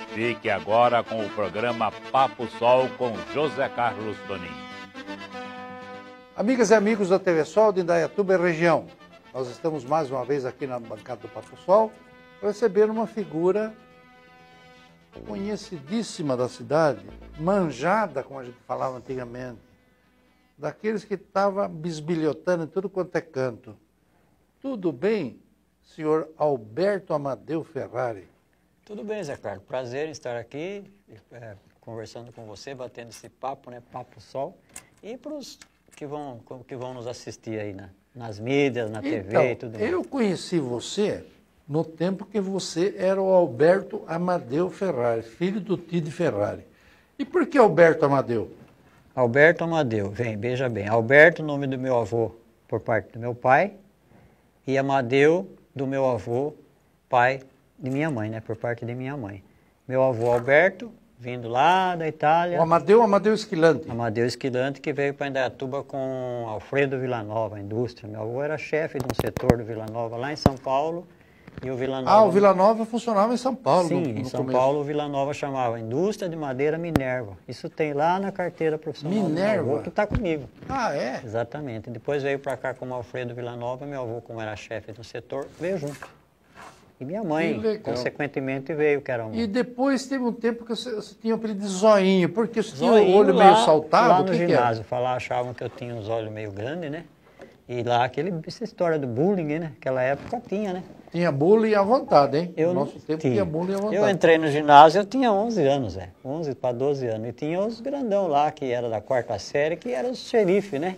Fique agora com o programa Papo Sol com José Carlos Toninho. Amigas e amigos da TV Sol de Indaiatuba e região, nós estamos mais uma vez aqui na bancada do Papo Sol para receber uma figura conhecidíssima da cidade, manjada, como a gente falava antigamente, daqueles que estavam bisbilhotando em tudo quanto é canto. Tudo bem, senhor Alberto Amadeu Ferrari? Tudo bem, Zé Carlos. Prazer em estar aqui, conversando com você, batendo esse papo, né? Papo Sol. E para os que vão nos assistir aí nas mídias, na TV e tudo mais. Eu conheci você no tempo que você era o Alberto Amadeu Ferrari, filho do Tide Ferrari. E por que Alberto Amadeu? Alberto Amadeu, veja bem. Alberto, nome do meu avô, por parte do meu pai, e Amadeu, do meu avô, pai de minha mãe, né? Por parte de minha mãe. Meu avô Alberto, vindo lá da Itália. O Amadeu Esquilante. Amadeu Esquilante, que veio para Indaiatuba com Alfredo Villanova, a indústria. Meu avô era chefe de um setor do Villanova lá em São Paulo. E o Villanova... Ah, o Villanova funcionava em São Paulo. Sim, em São Paulo o Villanova chamava Indústria de Madeira Minerva. Isso tem lá na carteira profissional Minerva? do meu avô, que está comigo. Ah, é? Exatamente. Depois veio para cá como Alfredo Villanova, meu avô, como era chefe do setor, veio junto. E minha mãe, consequentemente, veio, que era um... E depois teve um tempo que você tinha o apelido de Zoinho, porque você tinha o olho meio saltado? Lá no ginásio, achavam que eu tinha os olhos meio grandes, né? E lá, essa história do bullying, né? Naquela época tinha, né? Tinha bullying à vontade, hein? No nosso tempo tinha bullying à vontade. Eu entrei no ginásio, eu tinha 11 anos, 11 para 12 anos. E tinha os grandão lá, que era da quarta série, que era o xerife, né?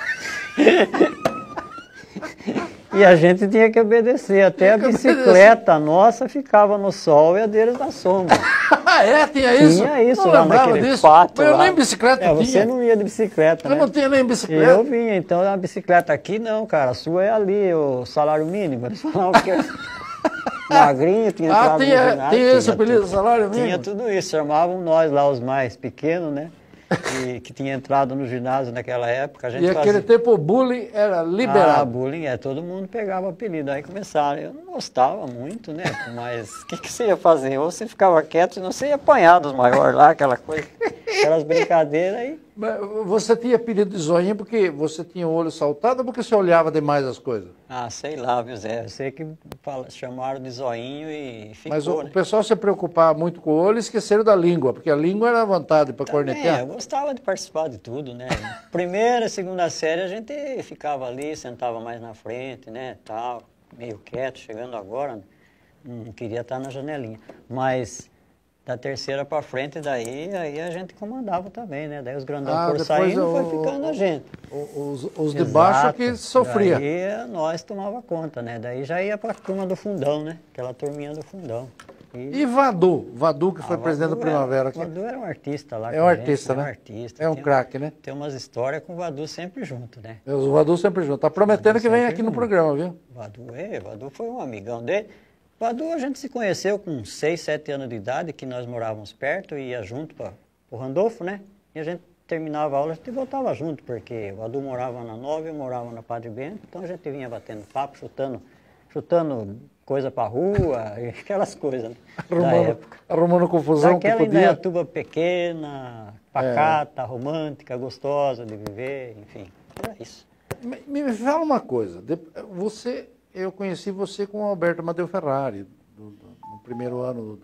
E a gente tinha que obedecer. Até a bicicleta nossa ficava no sol e a deles na sombra. Ah, é? Tinha isso? Tinha isso não lá lembrava naquele disso. pátio. Mas eu lá. nem bicicleta tinha. Você não ia de bicicleta, né? Eu não tinha nem bicicleta. Eu vinha, então a bicicleta aqui não, cara. A sua é ali, o salário mínimo. Eles falavam que magrinho, tinha entrado no ginásio. Tinha esse apelido, salário mínimo? Tinha tudo isso. Chamavam nós lá, os mais pequenos, né? que tinha entrado no ginásio naquela época. E naquele tempo o bullying era liberado. Ah, bullying, todo mundo pegava apelido. Aí começaram, eu não gostava muito, né? Mas o que você ia fazer? Ou você ficava quieto, senão você ia apanhar dos maiores lá, aquela coisa, aquelas brincadeiras aí. Mas você tinha apelido de Zoinho porque você tinha o olho saltado ou porque você olhava demais as coisas? Ah, sei lá, viu, Zé? Eu sei que chamaram de Zoinho e ficou, Mas né? o pessoal se preocupava muito com o olho e esqueceram da língua, porque a língua era a vontade para cornetear. Eu gostava de participar de tudo, né? Primeira, segunda série a gente ficava ali, sentava mais na frente, né, tal, meio quieto, chegando agora, não queria estar na janelinha. Mas da terceira para frente, aí a gente comandava também, né? Daí os grandão por saindo, foi ficando a gente. Os de baixo que sofria. Daí nós tomava conta, né? Daí já ia para a turma do fundão, né? Aquela turminha do fundão. E Vadu que foi presidente do Primavera. Vadu era um artista lá. É um artista, gente, né? É um artista. É um craque, né? Tem umas histórias com o Vadu sempre junto, né? O Vadu sempre junto. Tá prometendo que vem aqui no programa, viu? Vadu foi um amigão dele. Vadu a gente se conheceu com 6, 7 anos de idade, que nós morávamos perto e ia junto para o Randolfo, né? E a gente terminava a aula, a gente voltava junto, porque o Vadu morava na Nova e eu morava na Padre Bento, então a gente vinha batendo papo, chutando coisa pra rua, aquelas coisas, né? Arrumando confusão. Daquela Indaiatuba pequena, pacata, romântica, gostosa de viver, enfim, era isso. Me fala uma coisa, eu conheci você com o Alberto Amadeu Ferrari, no primeiro ano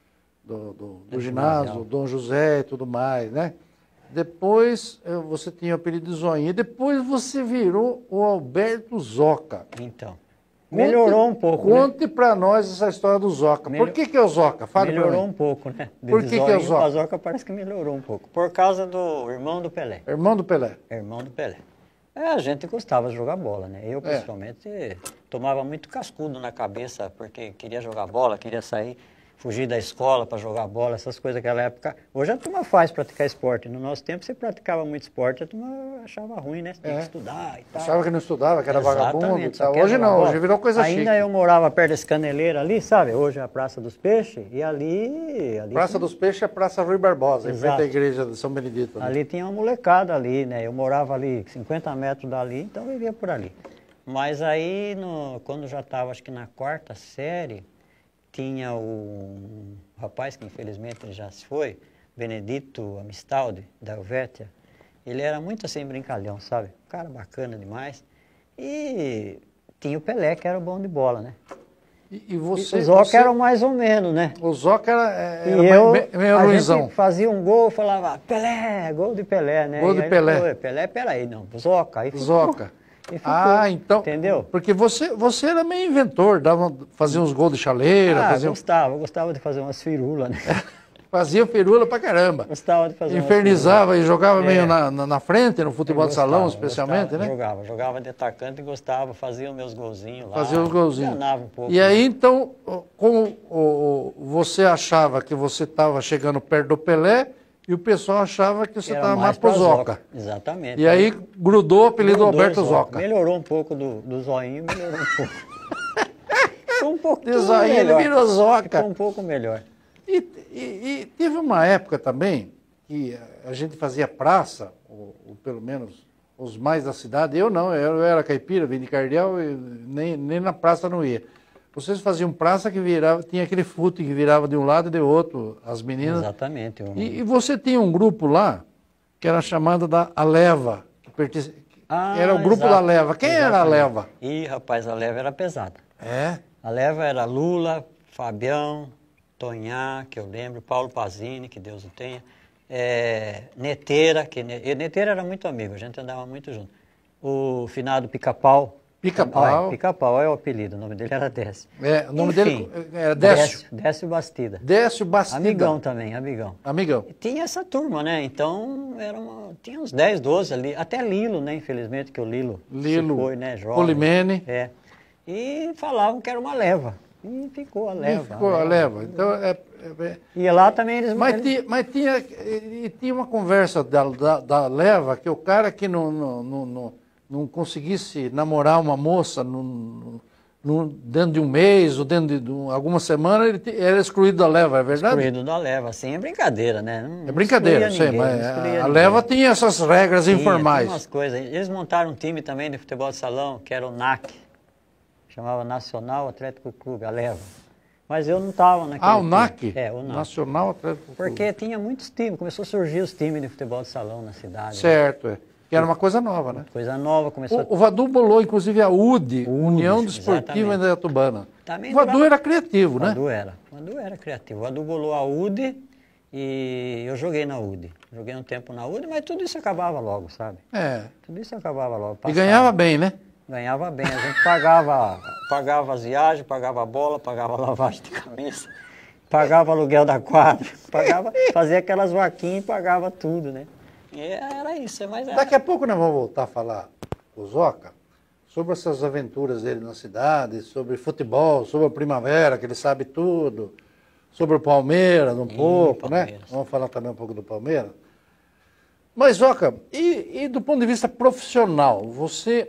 do ginásio, Dom José e tudo mais, né? Depois você tinha o apelido de Zoinha, e depois você virou o Alberto Zoca. Então, melhorou um pouco, Conte para nós essa história do Zoca. Por que é o Zoca? Fale pra mim. Melhorou um pouco, né? Por que é o Zoca? O Zoca parece que melhorou um pouco. Por causa do irmão do Pelé. Irmão do Pelé. Irmão do Pelé. A gente gostava de jogar bola, né? Eu, principalmente, tomava muito cascudo na cabeça, porque queria jogar bola, queria sair, fugir da escola para jogar bola, essas coisas naquela época. Hoje a turma faz praticar esporte. No nosso tempo, você praticava muito esporte, a turma achava ruim, né? Você tinha que estudar e tal. Achava que não estudava, que era vagabundo e tal. Hoje Hoje não, hoje virou coisa chique. Ainda eu morava perto desse caneleiro ali, sabe? Hoje é a Praça dos Peixes, e ali Praça dos Peixes é Praça Rui Barbosa, em frente à igreja de São Benedito. Né? Ali tinha uma molecada ali, né? Eu morava ali 50 metros dali, então eu vivia por ali. Mas aí, quando já estava, acho que na quarta série, tinha um rapaz que infelizmente ele já se foi, Benedito Amistaldi, da Helvétia. Ele era muito assim brincalhão, sabe? Um cara bacana demais. E tinha o Pelé, que era bom de bola, né? E você... O Zoca era mais ou menos, né? O Zoca era meio a Luizão. gente fazia um gol, falava, Pelé, gol de Pelé, né? Gol de Pelé. Falou, Pelé, peraí, não, Zoca. Aí ficou, Zoca. e ficou, Então... entendeu? Porque você era meio inventor, fazia uns gols de chaleira, gostava de fazer umas firulas, né? Fazia firula pra caramba. Gostava de fazer Infernizava e jogava meio na frente, no futebol de salão, especialmente, né? Jogava de atacante e gostava, fazia os meus golzinhos lá. Fazia os golzinhos. Enganava um pouco. E aí, então, como você achava que você estava chegando perto do Pelé, e o pessoal achava que você estava mais pro Zoca. Exatamente. E aí grudou o apelido Alberto Zoca. Melhorou um pouco do zoinho, melhorou um pouco. Ficou um pouquinho de zoinho melhor. Ele virou Zoca. Ficou um pouco melhor. E teve uma época também que a gente fazia praça, ou pelo menos os mais da cidade. Eu não, eu era caipira, vim de Cardeal, e nem na praça não ia. Vocês faziam praça que virava, tinha aquele fute que virava de um lado e de outro, as meninas. Exatamente. E você tinha um grupo lá, que era chamado da A Leva, era o grupo da Leva. Quem era a Leva? Ih, rapaz, a Leva era pesada. É? A Leva era Lula, Fabião, Tonhá, que eu lembro, Paulo Pazini, que Deus o tenha, Neteira, Neteira era muito amigo, a gente andava muito junto. O finado Pica-Pau. Pica-Pau. Pica-Pau é o apelido, o nome dele era Décio. O nome dele era Décio. Décio Bastida. Décio Bastida. Amigão também, amigão. Amigão. E tinha essa turma, né? Então, tinha uns 10, 12 ali, até Lilo, né? Infelizmente, que o Lilo se foi, né? Jovem. Polimene. E falavam que era uma leva. E ficou a Leva. Ficou a Leva. Então, E lá também eles... Mas tinha uma conversa da Leva, que o cara que não conseguisse namorar uma moça dentro de um mês ou dentro de alguma semana, ele era excluído da Leva, é verdade? Excluído da Leva, assim, é brincadeira, né? É brincadeira, sei, mas a Leva tinha essas regras informais. Tinha umas coisas. Eles montaram um time também de futebol de salão, que era o NAC, chamava Nacional Atlético Clube, a Leva. Mas eu não estava naquele o NAC? O NAC. Nacional Atlético Clube. Porque tinha muitos times, começou a surgir os times de futebol de salão na cidade. Certo, Que era uma coisa nova, né? Coisa nova, começou O Vadu bolou, inclusive, a UDE, União Desportiva Indaiatubana. O Vadu era criativo, né? O Vadu era criativo. O Vadu bolou a UDE e eu joguei na UDE. Joguei um tempo na UDE, mas tudo isso acabava logo, sabe? Tudo isso acabava logo. E ganhava bem, né? Ganhava bem. A gente pagava as viagens, pagava a bola, pagava a lavagem de camisa, pagava aluguel da quadra, fazia aquelas vaquinhas e pagava tudo, né? Era isso, mas era... Daqui a pouco nós vamos voltar a falar com o Zoca sobre essas aventuras dele na cidade, sobre futebol, sobre a Primavera, que ele sabe tudo, sobre o Palmeiras um pouco, né? Vamos falar também um pouco do Palmeiras. Mas, Zoca, e do ponto de vista profissional, você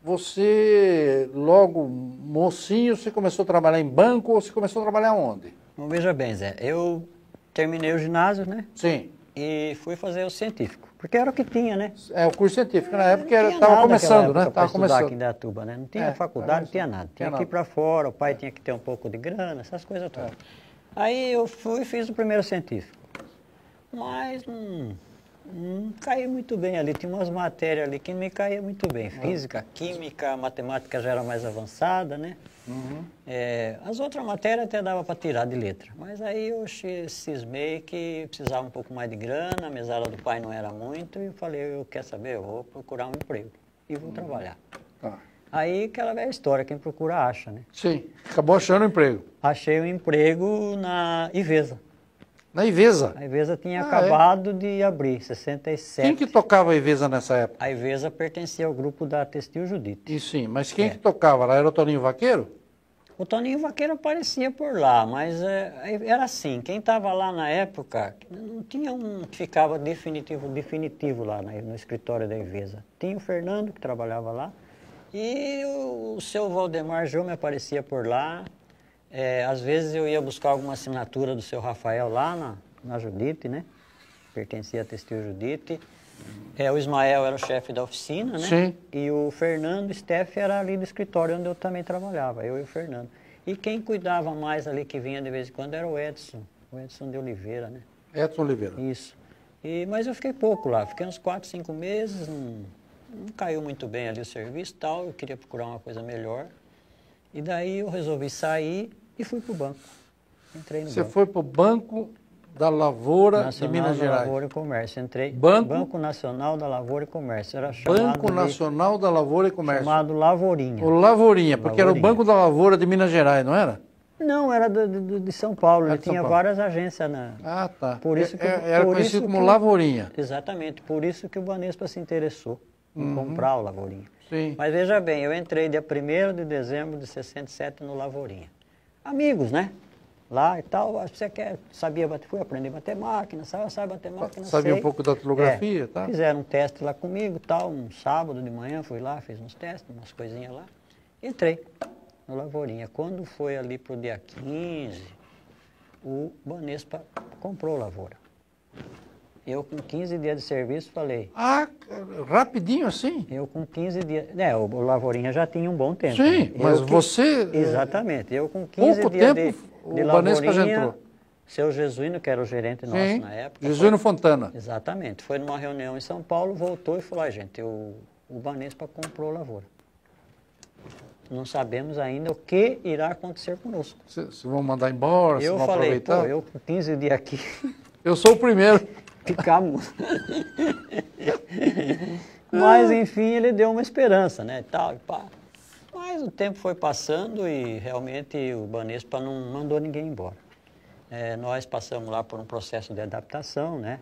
logo mocinho, você começou a trabalhar em banco ou você começou a trabalhar onde? Bom, veja bem, Zé, eu terminei o ginásio, né? Sim. E fui fazer o científico, porque era o que tinha, né? O curso científico, na época estava começando, né? Estava começando aqui em Indaiatuba, né? Não tinha faculdade, não tinha nada. Tinha que ir para fora, o pai tinha que ter um pouco de grana, essas coisas todas. Aí eu fui e fiz o primeiro científico. Mas não caí muito bem ali, tinha umas matérias ali que não me caía muito bem. Física, química, matemática já era mais avançada, né? As outras matérias até dava para tirar de letra. Mas aí eu cismei que precisava um pouco mais de grana, a mesada do pai não era muito, e eu falei, quer saber, eu vou procurar um emprego e vou trabalhar. Aí aquela velha história, quem procura acha, né? Sim, acabou achando um emprego. Achei um emprego na Ivesa. Na Ivesa? A Ivesa tinha acabado de abrir, 67. Quem que tocava a Ivesa nessa época? A Ivesa pertencia ao grupo da Textil Judite. E sim, mas quem que tocava lá? Era o Toninho Vaqueiro? O Toninho Vaqueiro aparecia por lá, mas era assim, quem estava lá na época, não tinha um que ficava definitivo lá no escritório da Ivesa. Tinha o Fernando, que trabalhava lá, e o seu Valdemar Jome aparecia por lá. Às vezes eu ia buscar alguma assinatura do seu Rafael lá na Judite, né? Pertencia à Textil Judite. O Ismael era o chefe da oficina, né? Sim. E o Fernando Steff era ali do escritório onde eu também trabalhava, eu e o Fernando. E quem cuidava mais ali, que vinha de vez em quando, era o Edson de Oliveira, né? Edson Oliveira. Isso. Mas eu fiquei pouco lá, fiquei uns 4, 5 meses, não caiu muito bem ali o serviço e tal, eu queria procurar uma coisa melhor. E daí eu resolvi sair e fui para o banco. Entrei no Você banco. foi para o Banco da Lavoura Nacional de Minas da Gerais. Lavoura e Comércio. Entrei. Banco Nacional da Lavoura e Comércio. Era chamado Banco Nacional da Lavoura e Comércio. chamado Lavourinha. O Lavourinha, porque era o Lavourinha. Banco da Lavoura de Minas Gerais, não era? Não, era de São Paulo. Era Ele de São tinha Paulo. várias agências na. Ah, tá. Por isso que- Era por conhecido isso como que- Lavourinha. Exatamente. Por isso que o Banespa se interessou em comprar o Lavourinha. Sim. Mas veja bem, eu entrei dia 1º de dezembro de 67 no Lavourinha. Amigos, né? Lá e tal, você fui aprender a bater máquina, sabe bater máquina, Sabia sei. um pouco da datilografia, tá? Fizeram um teste lá comigo, tal, um sábado de manhã, fui lá, fiz uns testes, umas coisinhas lá. Entrei no Lavourinha. Quando foi ali pro dia 15, o Banespa comprou a lavoura. Eu com 15 dias de serviço falei, Ah, rapidinho assim? eu com 15 dias... o Lavourinha já tinha um bom tempo. Sim, né? mas Eu que- você... Exatamente. Eu com 15 pouco dias tempo, de o Banespa já Lavourinha, entrou. seu Jesuíno, que era o gerente nosso Sim, na época... Jesuíno Fontana. Exatamente. Foi numa reunião em São Paulo, voltou e falou, gente, o Banespa comprou a lavoura. Não sabemos ainda o que irá acontecer conosco. Vocês vão mandar embora, vocês Eu vão falei, aproveitar? eu com 15 dias aqui, Eu sou o primeiro. ficamos. Mas, enfim, ele deu uma esperança, né, tal e pá. Mas o tempo foi passando e realmente o Banespa não mandou ninguém embora. Nós passamos lá por um processo de adaptação, né,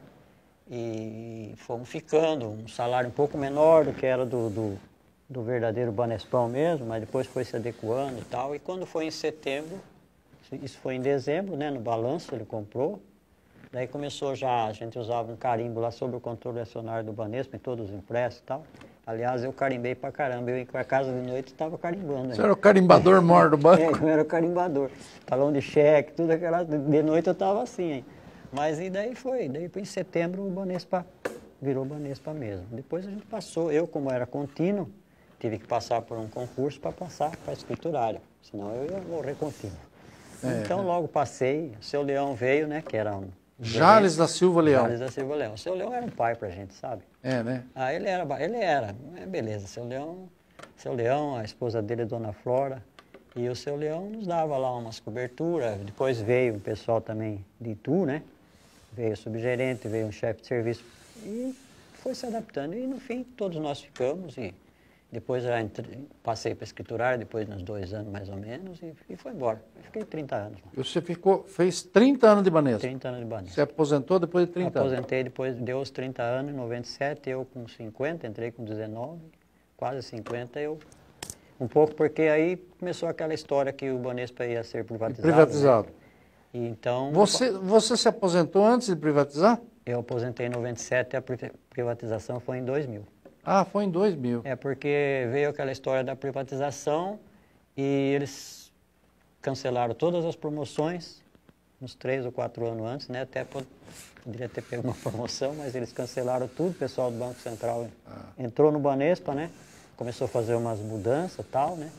e fomos ficando, um salário um pouco menor do que era do verdadeiro Banespão mesmo, mas depois foi se adequando e tal. E quando foi em setembro, isso foi em dezembro, né, no balanço ele comprou. Daí começou já, a gente usava um carimbo lá sobre o controle acionário do Banespa, em todos os impressos e tal. Aliás, eu carimbei pra caramba, eu ia pra casa de noite e estava carimbando. Você era o carimbador maior do banco? Eu era o carimbador. Talão de cheque, tudo aquela... De noite eu estava assim, hein. Mas e daí foi em setembro o Banespa virou Banespa mesmo. Depois a gente passou, eu como era contínuo, tive que passar por um concurso para passar para escriturário, senão eu ia morrer contínuo. Então logo passei, o seu Leão veio, né, que era um... Jales da Silva Leão. Jales da Silva Leão. O seu Leão era um pai pra gente, sabe? É, né? Ah, ele era, beleza, seu Leão, a esposa dele, Dona Flora, e o seu Leão nos dava lá umas coberturas, depois veio o pessoal também de Itu, né? Veio o subgerente, veio um chefe de serviço, e foi se adaptando, e no fim todos nós ficamos, e depois já passei para escriturário, depois uns 2 anos mais ou menos, e foi embora. Eu fiquei 30 anos lá. Você fez 30 anos de Banespa. 30 anos de Banespa. Você aposentou depois de 30 anos. Aposentei depois, deu os 30 anos, em 97, eu com 50, entrei com 19, quase 50, um pouco porque aí começou aquela história que o Banespa ia ser privatizado. Privatizado. Né? E então, Você se aposentou antes de privatizar? eu aposentei em 97 e a privatização foi em 2000. Ah, foi em 2000. É porque veio aquela história da privatização e eles cancelaram todas as promoções, uns 3 ou 4 anos antes, né? Até poderia ter pego uma promoção, mas eles cancelaram tudo, o pessoal do Banco Central entrou no Banespa, né? Começou a fazer umas mudanças e tal, né?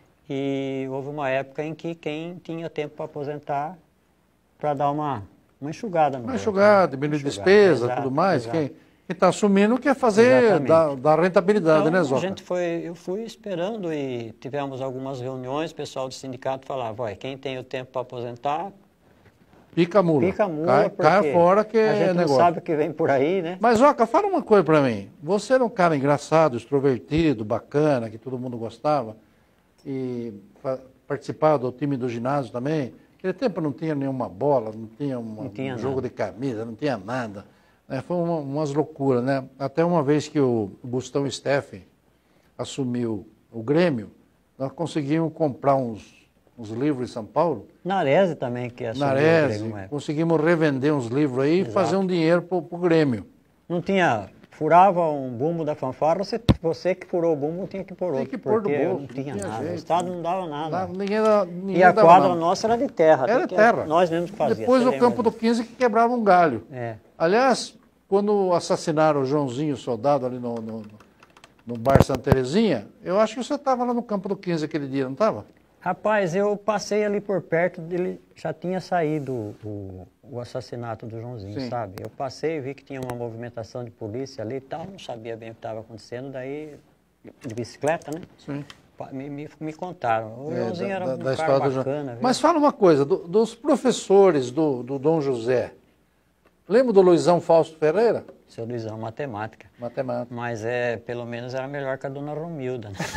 E houve uma época em que quem tinha tempo para aposentar, para dar uma enxugada no Uma banco, enxugada, né? diminuir Enxugada, despesa, exato, tudo mais. exato. Quem está assumindo quer fazer Exatamente. da rentabilidade, né, Zoca? Eu fui esperando e tivemos algumas reuniões, o pessoal do sindicato falava, olha, quem tem o tempo para aposentar, Pica a mula. pica a mula, Cai porque fora que a é gente não negócio. sabe o que vem por aí, né? Mas, Zoca, fala uma coisa pra mim. Você era um cara engraçado, extrovertido, bacana, que todo mundo gostava, e participava do time do ginásio também. Naquele tempo não tinha nenhuma bola, não tinha um jogo de camisa, não tinha nada. Foi umas loucuras, né? Até uma vez que o Gustavo Steffen assumiu o Grêmio, nós conseguimos comprar uns livros em São Paulo. Narese também, que assumiu o Narese, Grêmio, é. conseguimos revender uns livros aí e fazer um dinheiro para o Grêmio. Não tinha, furava um bumbo da fanfarra, você que furou o bumbo tinha que pôr outro, que pôr do porque bolso, não tinha não tinha nada, jeito, o Estado não dava nada. Ninguém E a dava quadra nada. nossa era de terra. Era terra. Nós mesmos fazíamos. Depois você o lembra campo do disso? 15 que quebrava um galho. É. Aliás, quando assassinaram o Joãozinho Soldado ali no bar Santa Terezinha, eu acho que você estava lá no campo do 15 aquele dia, não estava? Rapaz, eu passei ali por perto, dele já tinha saído o assassinato do Joãozinho, Sim. sabe? Eu passei, vi que tinha uma movimentação de polícia ali e tal, não sabia bem o que estava acontecendo, daí, de bicicleta, né? Sim. Me contaram. O Joãozinho era um cara história do bacana. Viu? Mas fala uma coisa, dos professores do Dom José, lembra do Luizão Fausto Ferreira? Seu Luizão, matemática. Matemática. Mas pelo menos era melhor que a dona Romilda, né?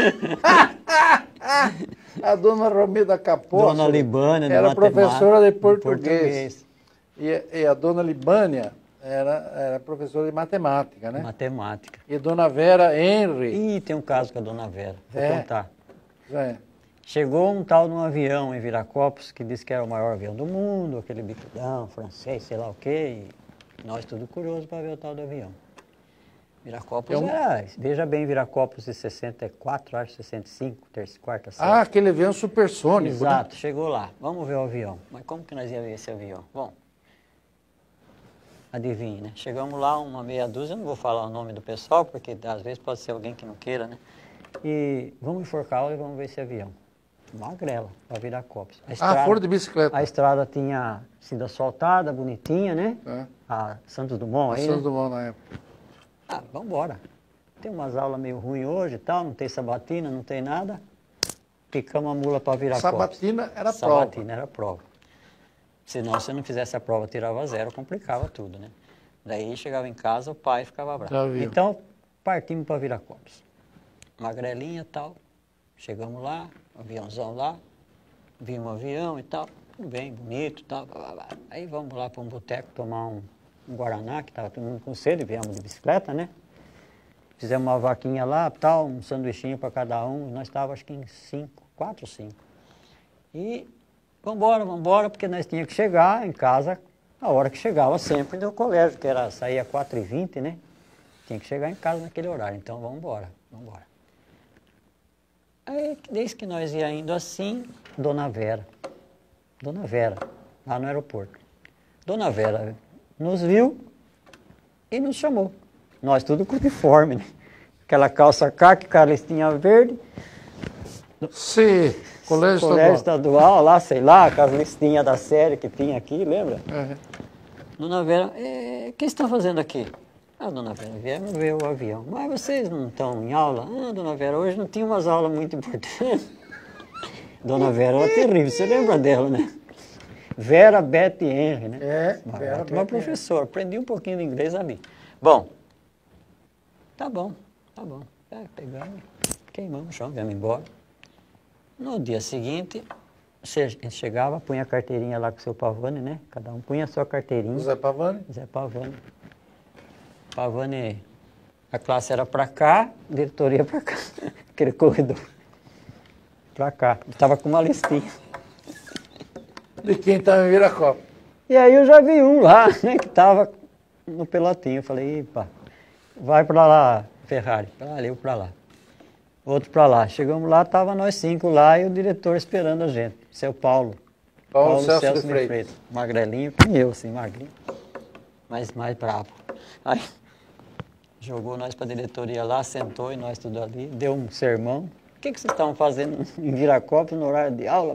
A dona Romilda Capozzo Dona Libânia, era professora de português. E a dona Libânia era professora de matemática, né? Matemática. E dona Vera Henry. Ih, tem um caso com a dona Vera, vou contar. É. Chegou um tal de um avião em Viracopos que disse que era o maior avião do mundo, aquele bicudão francês, sei lá o quê, e nós tudo curiosos para ver o tal do avião. Viracopos era, veja bem, Viracopos de 64, acho 65, quarta série. Ah, aquele avião supersônico. Exato, né? chegou lá, vamos ver o avião. Mas como que nós ia ver esse avião? Bom, adivinhe, né? Chegamos lá, uma meia dúzia, eu não vou falar o nome do pessoal, porque às vezes pode ser alguém que não queira, né? E vamos enforcá-lo e vamos ver esse avião. Magrela, para Viracopos. Foram de bicicleta. A estrada tinha sido asfaltada, bonitinha, né? É. A Santos Dumont aí, Santos né? Dumont na época. Ah, vamos embora. Tem umas aulas meio ruins hoje e tal, não tem sabatina, não tem nada. Picamos a mula para Viracopos. Sabatina era prova. Sabatina era prova. Senão, se eu não fizesse a prova, tirava zero, complicava tudo, né? Daí chegava em casa, o pai ficava bravo. Já viu. Então, partimos para Viracopos. Magrelinha e tal. Chegamos lá, aviãozão lá, vimos um avião e tal, tudo bem, bonito e tal. Blá, blá, blá. Aí vamos lá para um boteco tomar um Guaraná, que estava todo mundo com sede, viemos de bicicleta, né? Fizemos uma vaquinha lá, tal, um sanduichinho para cada um, nós estávamos acho que em 4 ou 5. E vamos embora, porque nós tínhamos que chegar em casa a hora que chegava sempre do colégio, que era sair às 4h20, né? Tinha que chegar em casa naquele horário, então vamos embora. Aí, desde que nós ia indo assim, Dona Vera, lá no aeroporto. Dona Vera nos viu e nos chamou. Nós tudo com uniforme, né? Aquela calça caque, calistinha verde. Sim, colégio estadual, lá, sei lá, com as listinhas da série que tinha aqui, lembra? É. Dona Vera, o que vocês estão fazendo aqui? Ah, Dona Vera, viemos ver o avião. Mas vocês não estão em aula? Ah, Dona Vera, hoje não tinha umas aulas muito importantes. Dona Vera era terrível, você lembra dela, né? Vera Betty Henry, né? Vera uma professora, aprendi um pouquinho de inglês ali. Bom, tá bom. Pegamos, queimamos o chão, viemos embora. No dia seguinte, a gente chegava, punha a carteirinha lá com o seu Pavani, né? Cada um punha a sua carteirinha. Zé Pavani? Zé Pavani. Pavani, a classe era para cá, a diretoria para cá, aquele corredor. Para cá, estava com uma listinha. De quem estava em Viracopos. E aí eu já vi um lá, né, que estava no pelotinho. Eu falei, pá, vai para lá, Ferrari. Para ali, eu para lá. Outro para lá. Chegamos lá, estava nós 5 lá e o diretor esperando a gente. Seu Paulo. Paulo Celso de Freitas. Magrelinho, que eu, assim, magrinho. Mas mais bravo. Aí jogou nós para a diretoria lá, sentou e nós tudo ali, deu um sermão. O que vocês estavam fazendo em Viracopos no horário de aula?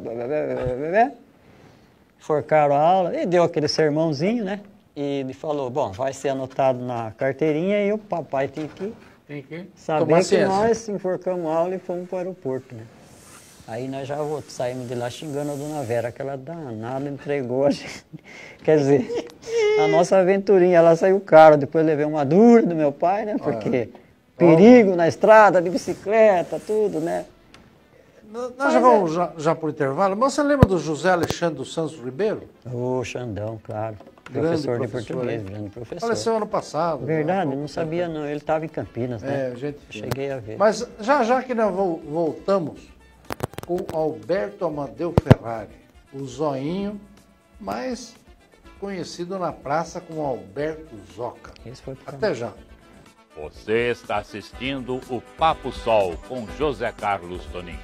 Forcaram a aula e deu aquele sermãozinho, né? E ele falou, bom, vai ser anotado na carteirinha e o papai tem que saber que nós enforcamos a aula e fomos para o aeroporto, né? Aí nós já saímos de lá xingando a Dona Vera, aquela danada entregou a gente. Quer dizer, a nossa aventurinha, ela saiu cara. Depois levei uma dura do meu pai, né? Porque perigo na estrada, de bicicleta, tudo, né? Nós já vamos já por intervalo. Mas você lembra do José Alexandre dos Santos Ribeiro? Ô, Xandão, claro. Grande Professor de português, hein? grande professor. Faleceu ano passado. Verdade, eu não sabia não. Ele estava em Campinas, né? gente. Cheguei a ver. Mas já que nós voltamos com Alberto Amadeu Ferrari, o Zoinho, mais conhecido na praça como Alberto Zoca. Esse foi pro Até já. Você está assistindo o Papo Sol com José Carlos Tonin.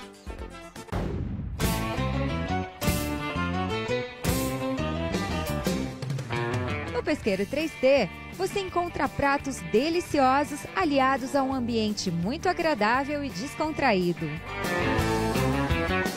No Pesqueiro 3T, você encontra pratos deliciosos aliados a um ambiente muito agradável e descontraído.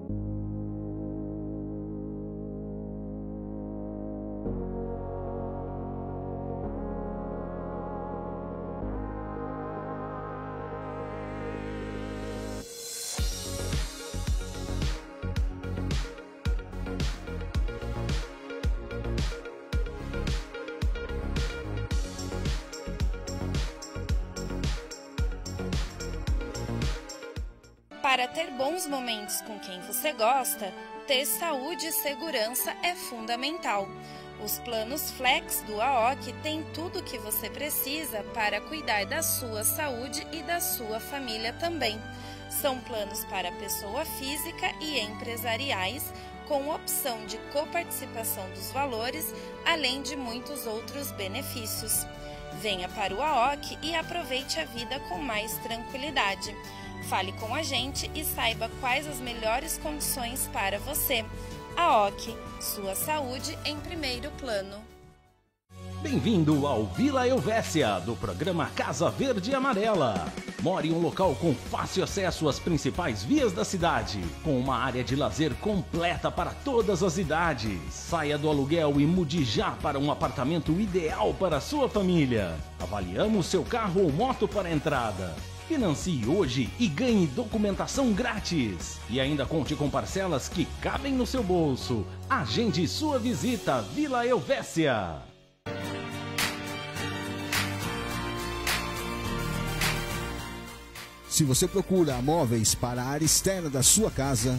Para ter bons momentos com quem você gosta, ter saúde e segurança é fundamental. Os planos Flex do AOC têm tudo o que você precisa para cuidar da sua saúde e da sua família também. São planos para pessoa física e empresariais, com opção de coparticipação dos valores, além de muitos outros benefícios. Venha para o AOC e aproveite a vida com mais tranquilidade. Fale com a gente e saiba quais as melhores condições para você. AOC, sua saúde em primeiro plano. Bem-vindo ao Vila Helvécia, do programa Casa Verde e Amarela. More em um local com fácil acesso às principais vias da cidade, com uma área de lazer completa para todas as idades. Saia do aluguel e mude já para um apartamento ideal para a sua família. Avaliamos seu carro ou moto para a entrada. Financie hoje e ganhe documentação grátis. E ainda conte com parcelas que cabem no seu bolso. Agende sua visita, Vila Helvécia. Se você procura móveis para a área externa da sua casa,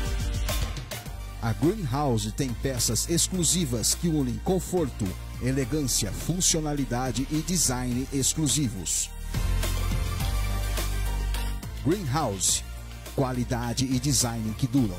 a Greenhouse tem peças exclusivas que unem conforto, elegância, funcionalidade e design exclusivos. Greenhouse, qualidade e design que duram.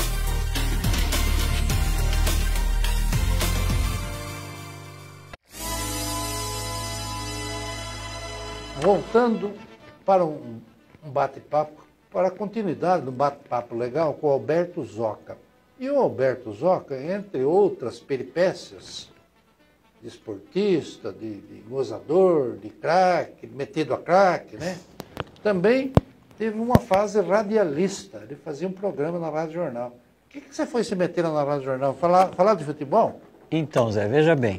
Voltando para um bate-papo, para a continuidade do bate-papo legal com o Alberto Zoca. E o Alberto Zoca, entre outras peripécias, de esportista, de gozador, de craque, metido a craque, né? Também teve uma fase radialista, ele fazia um programa na Rádio Jornal. Por que você foi se meter na Rádio Jornal? Falar de futebol? Então, Zé, veja bem,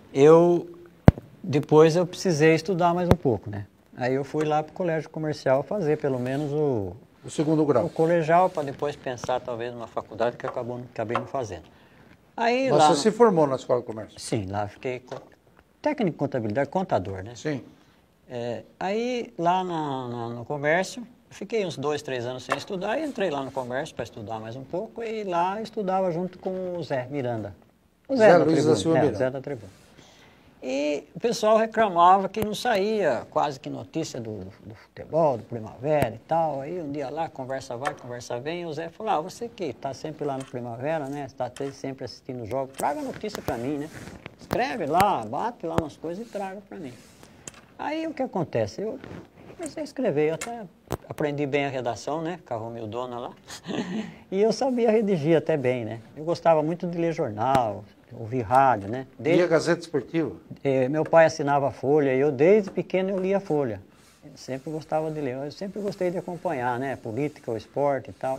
depois eu precisei estudar mais um pouco, né? Aí eu fui lá para o colégio comercial fazer pelo menos o segundo grau. O colegial, para depois pensar talvez numa faculdade que acabei não fazendo. Aí, Mas você se formou na Escola de Comércio? Sim, lá fiquei técnico de contabilidade, contador, né? Sim. Aí lá no comércio, fiquei uns 2, 3 anos sem estudar e entrei lá no comércio para estudar mais um pouco e lá estudava junto com o Zé Miranda. O Zé Luiz da Silva Miranda. O Zé da Tribuna. E o pessoal reclamava que não saía quase que notícia do futebol, do Primavera e tal. Aí um dia lá, conversa vai, conversa vem, e o Zé falou, você que está sempre lá no Primavera, né? Está sempre assistindo jogos, traga notícia para mim, né? Escreve lá, bate lá umas coisas e traga para mim. Aí o que acontece? Eu comecei a escrever, eu até aprendi bem a redação, né? Com a Romildona lá. E eu sabia redigir até bem, né? Eu gostava muito de ler jornal, ouvir rádio, né? Lia Gazeta Esportiva? Meu pai assinava a Folha e eu desde pequeno eu lia a Folha. Eu sempre gostava de ler, eu sempre gostei de acompanhar, né? Política, o esporte e tal.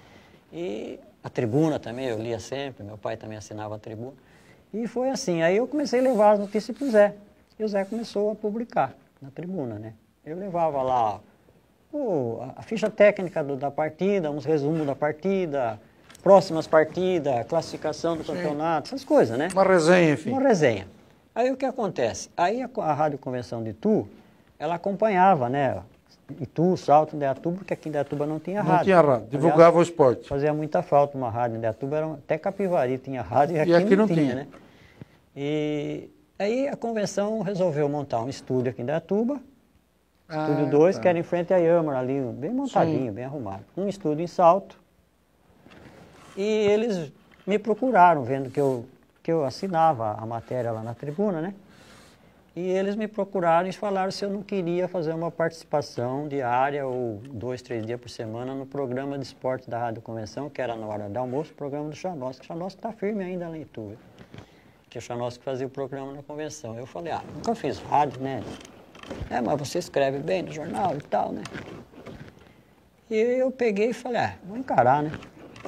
E a Tribuna também eu lia sempre, meu pai também assinava a Tribuna. E foi assim, aí eu comecei a levar as notícias para o Zé. E o Zé começou a publicar na Tribuna, né? Eu levava lá a ficha técnica da partida, uns resumos da partida, próximas partidas, classificação do campeonato, essas coisas, né? Uma resenha, enfim. Uma resenha. Aí o que acontece? Aí a Rádio Convenção de Itu, ela acompanhava, né? Itu, Salto, Indaiatuba, porque aqui em Indaiatuba não tinha rádio. Não tinha rádio, divulgava o esporte. Fazia muita falta uma rádio em Indaiatuba, até Capivari tinha rádio e aqui não tinha, né? E aí a convenção resolveu montar um estúdio aqui em Indaiatuba, estúdio 2, que era em frente à Iâmara ali, bem montadinho, bem arrumado. Um estúdio em Salto. E eles me procuraram, vendo que eu assinava a matéria lá na Tribuna, né? E eles me procuraram e falaram se eu não queria fazer uma participação diária ou 2, 3 dias por semana no programa de esporte da Rádio Convenção, que era na hora do almoço, o programa do Chanosco. O Chanosco está firme ainda lá em Itu, que o Chanosco fazia o programa na Convenção. Eu falei, nunca fiz rádio, né? Mas você escreve bem no jornal e tal, né? E eu peguei e falei, vou encarar, né?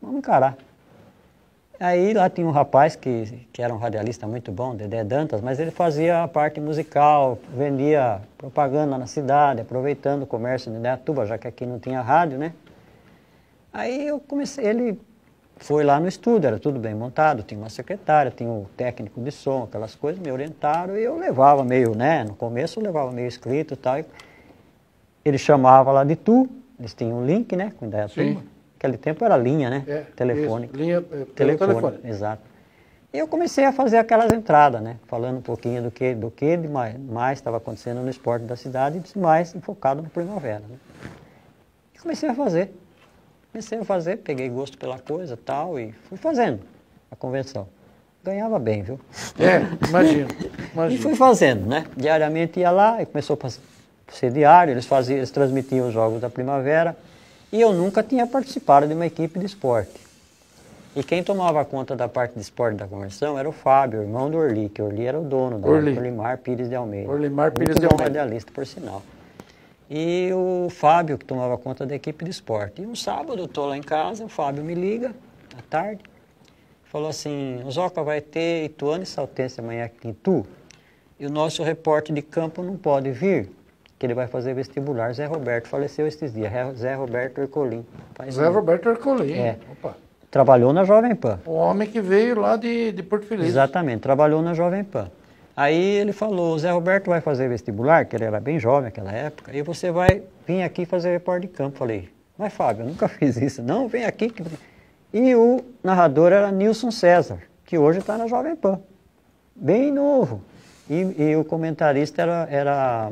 vamos encarar. Aí lá tinha um rapaz que era um radialista muito bom, Dedé Dantas, mas ele fazia a parte musical, vendia propaganda na cidade, aproveitando o comércio de Indaiatuba, já que aqui não tinha rádio, né? Aí eu comecei, ele foi lá no estúdio, era tudo bem montado, tinha uma secretária, tinha o técnico de som, aquelas coisas, me orientaram e eu levava meio, né? No começo eu levava meio escrito e tal. E ele chamava lá de tu, eles tinham um link, né? Com Indaiatuba. Naquele tempo era linha, né? Telefone. Isso, linha telefone. Exato. E eu comecei a fazer aquelas entradas, né? Falando um pouquinho do que de mais estava acontecendo no esporte da cidade e mais enfocado no Primavera, né? E comecei a fazer, peguei gosto pela coisa e tal, e fui fazendo a convenção. Ganhava bem, viu? Imagino. E fui fazendo, né? Diariamente ia lá, e começou a ser diário, eles transmitiam os jogos da Primavera, e eu nunca tinha participado de uma equipe de esporte. E quem tomava conta da parte de esporte da convenção era o Fábio, irmão do Orli, que o Orli era o dono da Orlimar Pires de Almeida. Orlimar Pires de Almeida. Radialista, por sinal. E o Fábio, que tomava conta da equipe de esporte. E um sábado eu estou lá em casa, o Fábio me liga, à tarde, falou assim, o Zoca vai ter Ituano e Saltense amanhã aqui em Itu, e o nosso repórter de campo não pode vir, que ele vai fazer vestibular. Zé Roberto faleceu esses dias, Zé Roberto Ercolim. Roberto Ercolim. Opa. Trabalhou na Jovem Pan. O homem que veio lá de Porto Feliz. Exatamente, trabalhou na Jovem Pan. Aí ele falou, o Zé Roberto vai fazer vestibular, que ele era bem jovem naquela época, e você vai vir aqui fazer repórter de campo. Falei, mas Fábio, eu nunca fiz isso. Não, vem aqui. E o narrador era Nilson César, que hoje está na Jovem Pan. Bem novo. E o comentarista era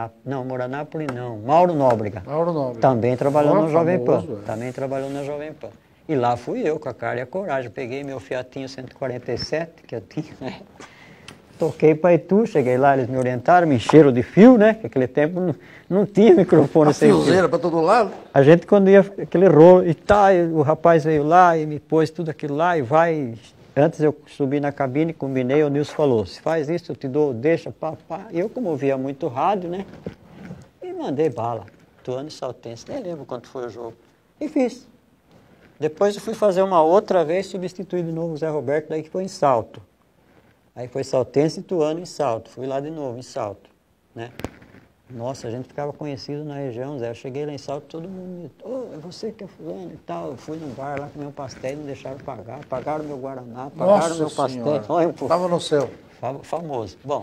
Mauro Nóbrega. Também trabalhou na Jovem Pan. Também trabalhou na Jovem Pan. E lá fui eu, com a cara e a coragem. Peguei meu Fiatinho 147, que eu tinha, né? Toquei para Itu, cheguei lá, eles me orientaram, me encheram de fio, né? Que naquele tempo não tinha microfone sem fio. Fiozeira para todo lado? A gente, quando ia, aquele rolo, e tá, o rapaz veio lá e me pôs tudo aquilo lá e vai... Antes eu subi na cabine, combinei, o Nilson falou, se faz isso, eu te dou, deixa, pá. Eu, como ouvia muito rádio, né? E mandei bala. Ituano e Saltense, nem lembro quanto foi o jogo. E fiz. Depois eu fui fazer uma outra vez, substituí de novo o Zé Roberto, daí que foi em Salto. Aí foi Saltense e Ituano em Salto. Fui lá de novo, em Salto, né? Nossa, a gente ficava conhecido na região, Zé. Eu cheguei lá em Salto, todo mundo me é você que é fulano e tal. Eu fui num bar lá, comer um pastel, não deixaram pagar. Pagaram meu Guaraná, pagaram meu pastel. Estava no céu. Famoso. Bom,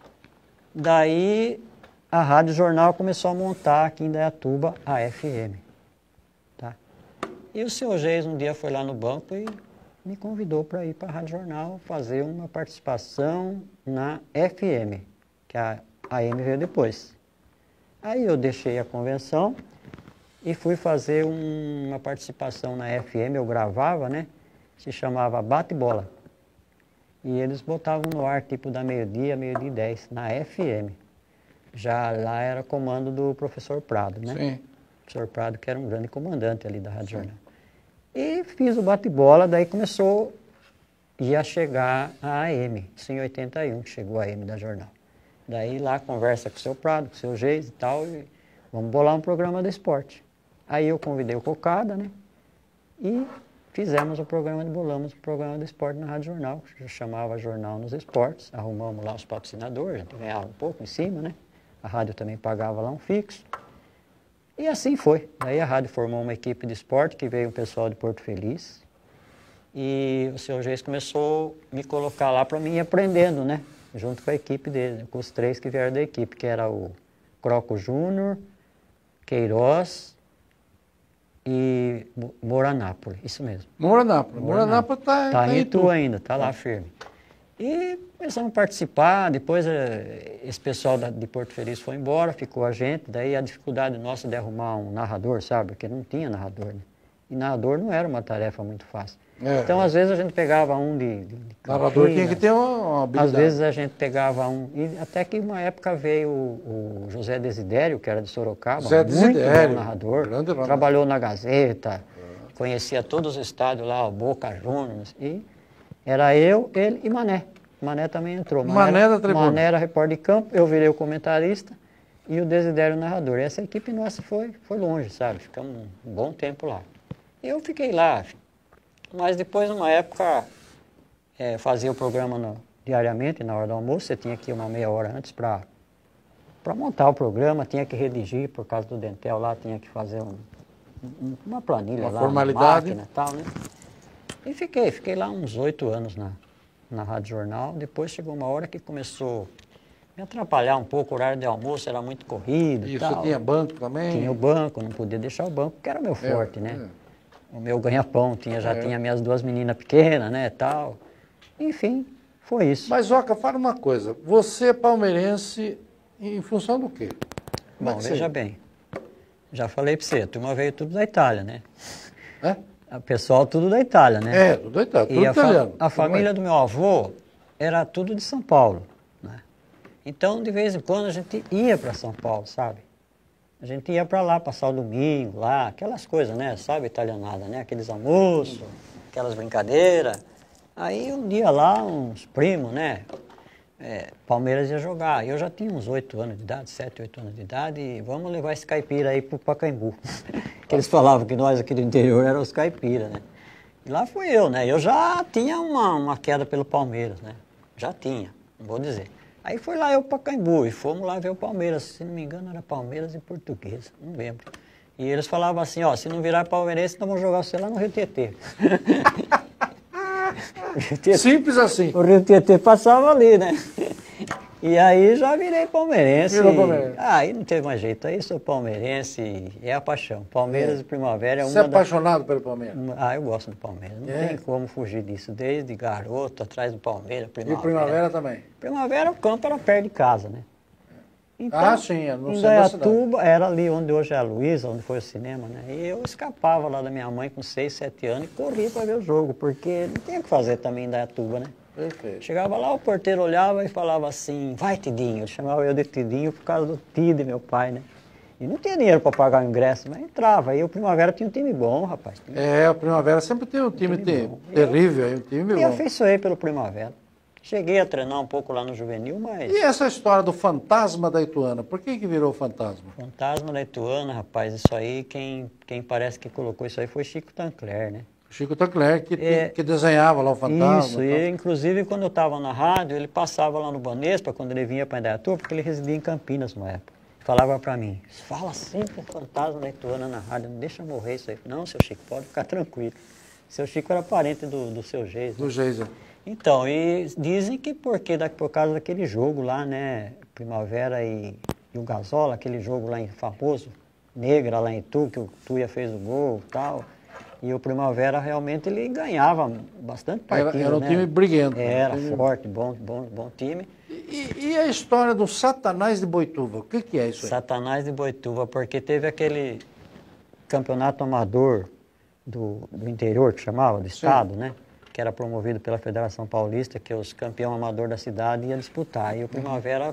daí a Rádio Jornal começou a montar aqui em Indaiatuba a FM. Tá? E o seu Geis um dia foi lá no banco e me convidou para ir para a Rádio Jornal fazer uma participação na FM, que a AM veio depois. Aí eu deixei a convenção e fui fazer uma participação na FM, eu gravava, né? Se chamava Bate-Bola. E eles botavam no ar, tipo da meio-dia, meio-dia e 10, na FM. Já lá era comando do professor Prado, né? Sim. O professor Prado, que era um grande comandante ali da Rádio Jornal. E fiz o bate-bola, daí começou, ia chegar a AM, isso em 81, que chegou a AM da Jornal. Daí lá conversa com o seu Prado, com o seu Geis e tal, e vamos bolar um programa de esporte. Aí eu convidei o Cocada, né? E fizemos bolamos o programa de esporte na Rádio Jornal, que chamava Jornal nos Esportes. Arrumamos lá os patrocinadores, a gente ganhava um pouco em cima, né? A rádio também pagava lá um fixo. E assim foi. Daí a rádio formou uma equipe de esporte, que veio um pessoal de Porto Feliz. E o seu Geis começou a me colocar lá para mim ir aprendendo, né? Junto com a equipe dele, com os três que vieram da equipe, que era o Croco Júnior, Queiroz e Moranápolis, isso mesmo. Moranápolis está em Itu ainda, está lá firme. E começamos a participar, depois esse pessoal de Porto Feliz foi embora, ficou a gente, daí a dificuldade nossa de arrumar um narrador, sabe? Porque não tinha narrador, né? E narrador não era uma tarefa muito fácil. Então, às vezes, a gente pegava um de narrador tinha que ter uma habilidade. Às vezes, a gente pegava um... E até que uma época veio o José Desidério, que era de Sorocaba, muito bom narrador. Trabalhou na Gazeta, conhecia todos os estádios lá, o Boca Juniors. E era eu, ele e Mané. Mané também entrou. Mané era repórter de campo, eu virei o comentarista e o Desidério o narrador. E essa equipe nossa foi longe, sabe? Ficamos um bom tempo lá. E eu fiquei lá, Mas depois, numa época, fazia o programa diariamente, na hora do almoço, você tinha que ir uma meia hora antes para montar o programa, tinha que redigir, por causa do Dentel lá, tinha que fazer uma planilha uma lá, formalidade. na máquina e tal, né? E fiquei lá uns 8 anos na Rádio Jornal. Depois chegou uma hora que começou a me atrapalhar um pouco, o horário de almoço era muito corrido e tal. Você tinha banco também? Tinha o banco, não podia deixar o banco, que era meu forte, né? O meu ganha-pão, já tinha minhas 2 meninas pequenas, né, tal. Enfim, foi isso. Mas, Oca, fala uma coisa. Você é palmeirense em função do quê? Bom, veja bem. Já falei pra você, a turma veio tudo da Itália, né? É? O pessoal tudo da Itália, né? Tudo da Itália, tudo E italiano. a família do meu avô era tudo de São Paulo, né? Então, de vez em quando, a gente ia para São Paulo, sabe? A gente ia para lá, passar o domingo lá, aquelas coisas, né? Sabe, italianada, né? Aqueles almoços, aquelas brincadeiras. Aí, um dia lá, uns primos, né? Palmeiras ia jogar. Eu já tinha uns 8 anos de idade, 7, 8 anos de idade, e vamos levar esse caipira aí pro Pacaembu. Que eles falavam que nós aqui do interior eram os caipiras, né? E lá fui eu, né? Eu já tinha uma queda pelo Palmeiras, né? Já tinha, não vou dizer. Aí foi lá eu pro Pacaembu e fomos lá ver o Palmeiras. Se não me engano, era Palmeiras e Portuguesa, não lembro. E eles falavam assim, ó, se não virar palmeirense, nós vamos jogar você lá no Rio Tietê. Simples assim. O Rio Tietê passava ali, né? E aí já virei palmeirense. Virou palmeirense. Aí não teve mais jeito. Aí sou palmeirense e é a paixão. Palmeiras e Primavera é uma Você é apaixonado pelo Palmeiras? Eu gosto do Palmeiras. Não tem como fugir disso. Desde garoto, atrás do Palmeiras, Primavera. E Primavera também? Primavera, o campo era perto de casa, né? Então, sim, no em centro da cidade. Indaiatuba, era ali onde hoje é a Luísa, onde foi o cinema, né? E eu escapava lá da minha mãe com 6, 7 anos e corria para ver o jogo, porque não tinha o que fazer também em Indaiatuba, né? Perfeito. Chegava lá, o porteiro olhava e falava assim, vai Tidinho. Ele chamava eu de Tidinho por causa do Tide, meu pai, né? E não tinha dinheiro para pagar o ingresso, mas entrava. E o Primavera tinha um time bom, rapaz. A Primavera sempre tem um time terrível, um time bom. E afeiçoei pelo Primavera. Cheguei a treinar um pouco lá no Juvenil, mas... E essa história do fantasma da Ituana, por que virou fantasma? Fantasma da Ituana, rapaz, isso aí, quem parece que colocou isso aí foi Chico Tancler, né? Chico Tancler, que desenhava lá o fantasma. Isso, e inclusive quando eu estava na rádio, ele passava lá no Banespa, quando ele vinha para Indaiatuba, porque ele residia em Campinas uma época. Falava para mim, fala sempre o fantasma da Ituana na rádio, não deixa morrer isso aí. Não, seu Chico, pode ficar tranquilo. Seu Chico era parente do seu Geisa. Do Geisa. Então, e dizem que por causa daquele jogo lá, né, Primavera e o Gasola, aquele jogo lá em famoso, Negra lá em Itu, que o Tuia fez o gol e tal, e o Primavera realmente ele ganhava bastante partidas, era um time briguento. Era forte, bom time. E a história do Satanás de Boituva, o que é isso aí? Satanás de Boituva, porque teve aquele campeonato amador do interior, que chamava, do estado, né? Que era promovido pela Federação Paulista, que os campeões amador da cidade iam disputar. E o Primavera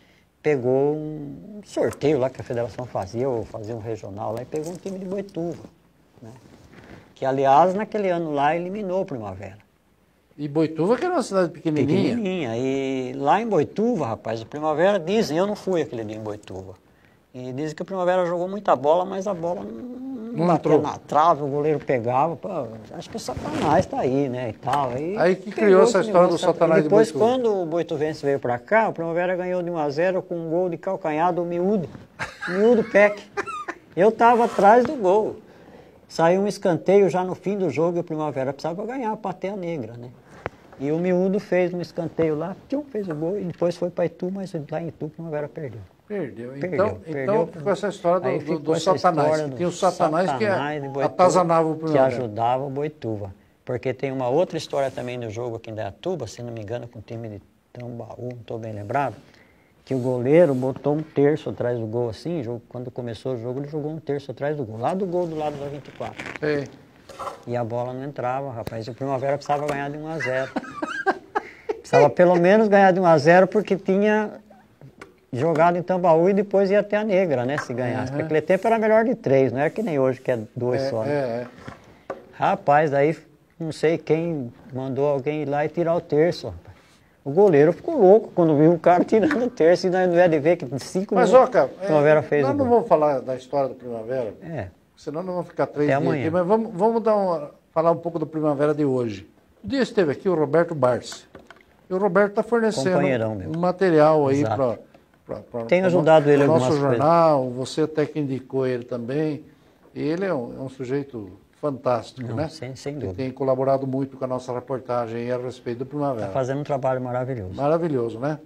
pegou um sorteio lá que a federação fazia, ou fazia um regional lá, e pegou um time de Boituva, né? Que, aliás, naquele ano lá, eliminou o Primavera. E Boituva que era uma cidade pequenininha? Pequenininha. E lá em Boituva, rapaz, o Primavera, dizem, eu não fui aquele dia em Boituva, e dizem que o Primavera jogou muita bola, mas a bola não bateu na trave, o goleiro pegava. Pô, acho que o Satanás está aí, né, e tal. Aí que criou essa história do Satanás de Boituva. Depois, quando o Boituvense veio para cá, o Primavera ganhou de 1-0 com um gol de calcanhar do Miúdo Peck. Eu estava atrás do gol. Saiu um escanteio já no fim do jogo e o Primavera precisava ganhar para ter a Negra, né? E o Miúdo fez um escanteio lá, fez o gol e depois foi para Itu, mas lá em Itu o Primavera perdeu. Perdeu. Então ficou essa história do Satanás. Que tinha o Satanás que Boituva, atazanava o Primavera. Que ajudava o Boituva. Porque tem uma outra história também no jogo aqui em Indaiatuba, se não me engano, com o time de Tambaú, não estou bem lembrado, que o goleiro botou um terço atrás do gol assim, quando começou o jogo ele jogou um terço atrás do gol, lá do gol do lado da 24. Sei. E a bola não entrava, rapaz. E o Primavera precisava ganhar de 1-0. Precisava pelo menos ganhar de 1-0 porque tinha jogado em Tambaú e depois ia até a Negra, né, se ganhasse. Porque aquele tempo era melhor de 3, não era que nem hoje, que é 2 só. Né? Rapaz, aí não sei quem mandou alguém ir lá e tirar o terço, rapaz. O goleiro ficou louco quando viu o cara tirando o terço e não é de ver que 5 minutos Oca, Primavera fez nós não vamos falar da história do Primavera, senão nós vamos ficar 3 dias aqui, mas vamos dar falar um pouco do Primavera de hoje. Um dia esteve aqui o Roberto Barsi. E o Roberto está fornecendo um material aí para Tenho ajudado ele o algumas nosso jornal, você até que indicou ele também. E ele é um sujeito fantástico, Não, né? Sem dúvida. Que tem colaborado muito com a nossa reportagem aí a respeito do Primavera. Está fazendo um trabalho maravilhoso. Maravilhoso, né?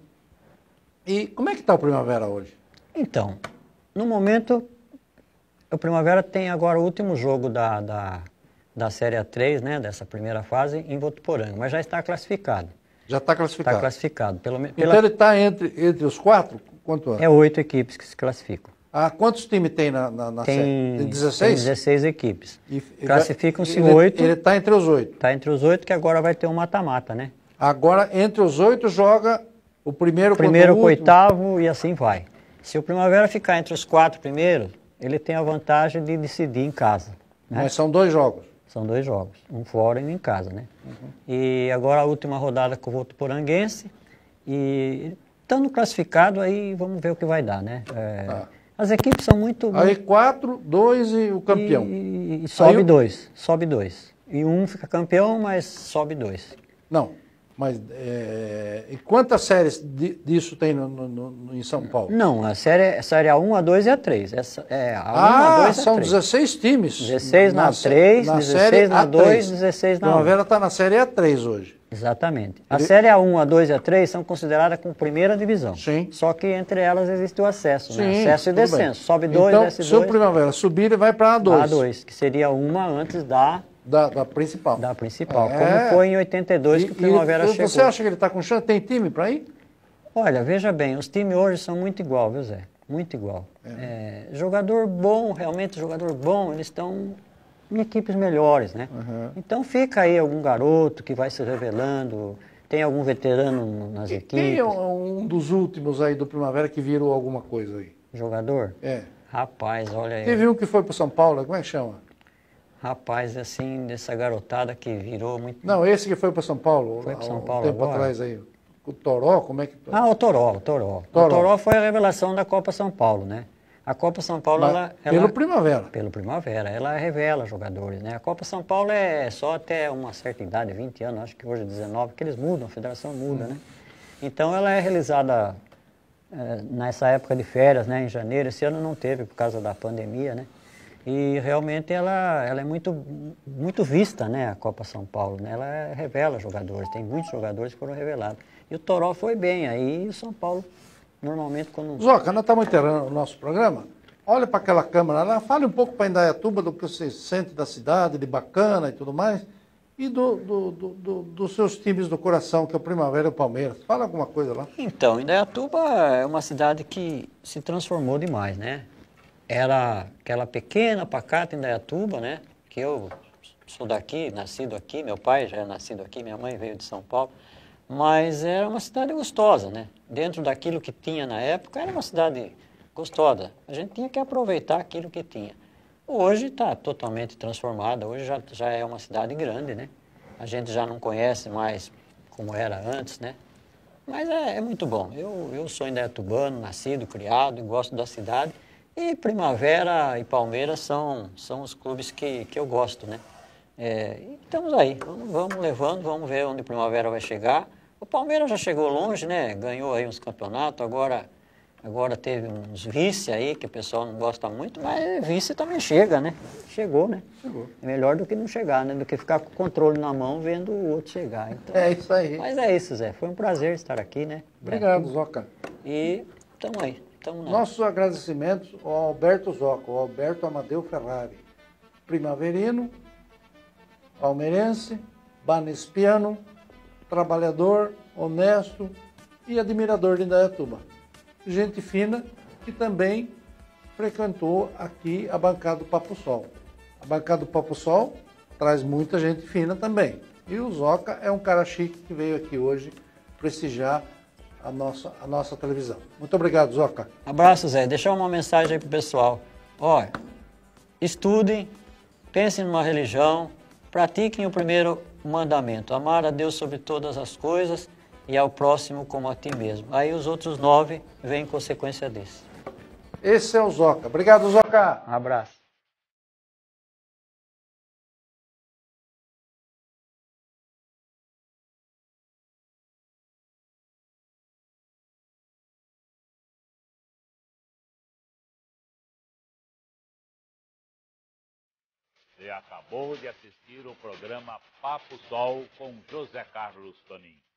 E como é que está o Primavera hoje? Então, no momento, o Primavera tem agora o último jogo da Série A3, né? Dessa primeira fase, em Votuporanga, mas já está classificado. Já está classificado? Está classificado. Então ele está entre os 4? Quanto é? É 8 equipes que se classificam. Ah, quantos times tem na série? Tem 16? Tem 16 equipes. Classificam-se 8. Ele está entre os 8? Está entre os 8, que agora vai ter um mata-mata, né? Agora, entre os 8, joga o primeiro com o oitavo e assim vai. Se o Primavera ficar entre os 4 primeiros, ele tem a vantagem de decidir em casa. Né? Mas são 2 jogos? São 2 jogos, um fora e um em casa, né? E agora a última rodada com o Votuporanguense. E estando classificado, aí vamos ver o que vai dar, né? As equipes são muito... Aí 4, 2 e o campeão. E sobe 2, sobe 2. E um fica campeão, mas sobe 2. Não, mas e quantas séries disso tem em São Paulo? Não, a série A1, A2 e A3. A1, A2 e são A3. 16 times. 16 na 3, 16 na 2, 16 na 1. A Primavera está na série A3 hoje. Exatamente. A série A1, A2 e A3 são consideradas como primeira divisão. Sim. Só que entre elas existe o acesso, Sim, né? Acesso e descenso. Bem. Sobe 2, então, desce 2. Se o Primavera subir, ele vai para a A2. A2, que seria uma antes da principal. Da principal, como foi em 82 que o Primavera chegou. Você acha que ele está com chance? Tem time para ir? Olha, veja bem, os times hoje são muito igual, viu, Zé? Muito igual. Jogador bom, realmente jogador bom, eles estão em equipes melhores, né? Então fica aí algum garoto que vai se revelando, tem algum veterano nas equipes. Quem é um dos últimos aí do Primavera que virou alguma coisa aí? Jogador? É. Rapaz, olha aí. Teve um que foi para São Paulo, como é que chama? Rapaz, assim, dessa garotada que virou muito... Não, esse que foi para São Paulo. Foi para São Paulo tempo agora? Atrás aí. O Toró, como é que... O Toró. O Toró foi a revelação da Copa São Paulo, né? A Copa São Paulo, pelo Primavera. Pelo Primavera, ela revela jogadores, né? A Copa São Paulo é só até uma certa idade, 20 anos, acho que hoje é 19, que eles mudam, a federação muda, né? Então ela é realizada nessa época de férias, né? Em janeiro. Esse ano não teve por causa da pandemia, né? E realmente ela é muito vista, né, a Copa São Paulo, né? Ela revela jogadores, tem muitos jogadores que foram revelados. E o Toró foi bem, aí o São Paulo, normalmente quando... Zoca, nós estamos enterrando o nosso programa. Olha para aquela câmera lá, fale um pouco para Indaiatuba do que você sente da cidade, de bacana e tudo mais, e dos seus times do coração, que é o Primavera e o Palmeiras. Fala alguma coisa lá. Então, Indaiatuba é uma cidade que se transformou demais, né? Era aquela pequena, pacata Indaiatuba, né? Que eu sou daqui, nascido aqui, meu pai já é nascido aqui, minha mãe veio de São Paulo. Mas era uma cidade gostosa, né? Dentro daquilo que tinha na época, era uma cidade gostosa. A gente tinha que aproveitar aquilo que tinha. Hoje está totalmente transformada, hoje já é uma cidade grande, né? A gente já não conhece mais como era antes, né? Mas é muito bom. Eu sou indaiatubano, nascido, criado, e gosto da cidade. E Primavera e Palmeiras são os clubes que eu gosto, né? E estamos aí, vamos levando, vamos ver onde Primavera vai chegar. O Palmeiras já chegou longe, né? Ganhou aí uns campeonatos, agora teve uns vice aí, que o pessoal não gosta muito, mas vice também chega, né? Chegou, né? Chegou. É melhor do que não chegar, né? Do que ficar com o controle na mão vendo o outro chegar. Então, é isso aí. Mas é isso, Zé. Foi um prazer estar aqui, né? Obrigado, Zoca. E estamos aí. Nossos agradecimentos ao Alberto Zoca, ao Alberto Amadeu Ferrari, primaverino, palmeirense, banespiano, trabalhador, honesto e admirador de Indaiatuba. Gente fina que também frequentou aqui a bancada do Papo Sol. A bancada do Papo Sol traz muita gente fina também. E o Zoca é um cara chique que veio aqui hoje prestigiar a nossa televisão. Muito obrigado, Zoca. Abraço, Zé. Deixar uma mensagem aí pro pessoal. Olha, estudem, pensem numa religião, pratiquem o primeiro mandamento, amar a Deus sobre todas as coisas e ao próximo como a ti mesmo. Aí os outros 9 vêm em consequência desse. Esse é o Zoca. Obrigado, Zoca. Um abraço. Você acabou de assistir o programa Papo Sol com José Carlos Toninho.